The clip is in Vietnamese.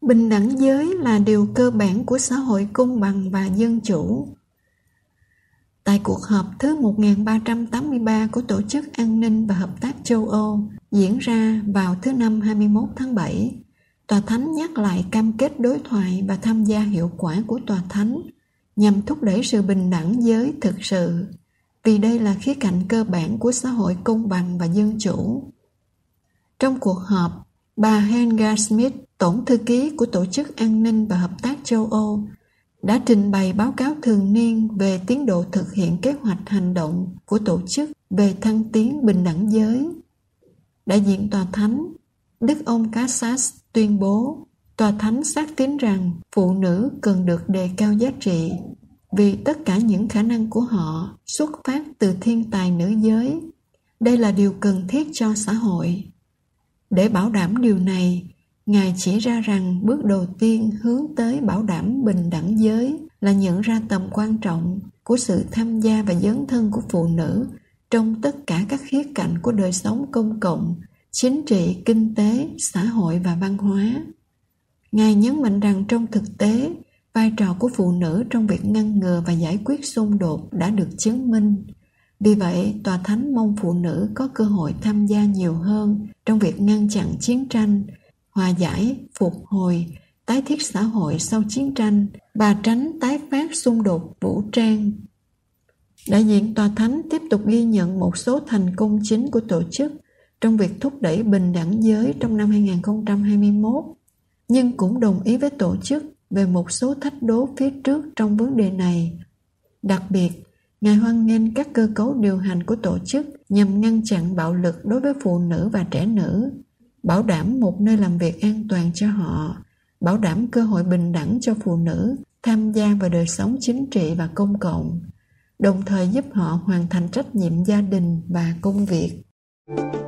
Bình đẳng giới là điều cơ bản của xã hội công bằng và dân chủ. Tại cuộc họp thứ 1383 của Tổ chức An ninh và Hợp tác châu Âu diễn ra vào thứ Năm 21 tháng 7, Tòa Thánh nhắc lại cam kết đối thoại và tham gia hiệu quả của Tòa Thánh nhằm thúc đẩy sự bình đẳng giới thực sự, vì đây là khía cạnh cơ bản của xã hội công bằng và dân chủ. Trong cuộc họp, bà Helga Schmidt, Tổng thư ký của Tổ chức An ninh và Hợp tác châu Âu, đã trình bày báo cáo thường niên về tiến độ thực hiện kế hoạch hành động của tổ chức về thăng tiến bình đẳng giới. Đại diện Tòa Thánh, Đức ông Casas tuyên bố, Tòa Thánh xác tín rằng phụ nữ cần được đề cao giá trị vì tất cả những khả năng của họ xuất phát từ thiên tài nữ giới. Đây là điều cần thiết cho xã hội. Để bảo đảm điều này, Ngài chỉ ra rằng bước đầu tiên hướng tới bảo đảm bình đẳng giới là nhận ra tầm quan trọng của sự tham gia và dấn thân của phụ nữ trong tất cả các khía cạnh của đời sống công cộng, chính trị, kinh tế, xã hội và văn hóa. Ngài nhấn mạnh rằng trong thực tế, vai trò của phụ nữ trong việc ngăn ngừa và giải quyết xung đột đã được chứng minh. Vì vậy, Tòa Thánh mong phụ nữ có cơ hội tham gia nhiều hơn trong việc ngăn chặn chiến tranh, hòa giải, phục hồi, tái thiết xã hội sau chiến tranh và tránh tái phát xung đột vũ trang. Đại diện Tòa Thánh tiếp tục ghi nhận một số thành công chính của tổ chức trong việc thúc đẩy bình đẳng giới trong năm 2021, nhưng cũng đồng ý với tổ chức về một số thách đố phía trước trong vấn đề này. Đặc biệt, Ngài hoan nghênh các cơ cấu điều hành của tổ chức nhằm ngăn chặn bạo lực đối với phụ nữ và trẻ nữ, bảo đảm một nơi làm việc an toàn cho họ, bảo đảm cơ hội bình đẳng cho phụ nữ tham gia vào đời sống chính trị và công cộng, đồng thời giúp họ hoàn thành trách nhiệm gia đình và công việc.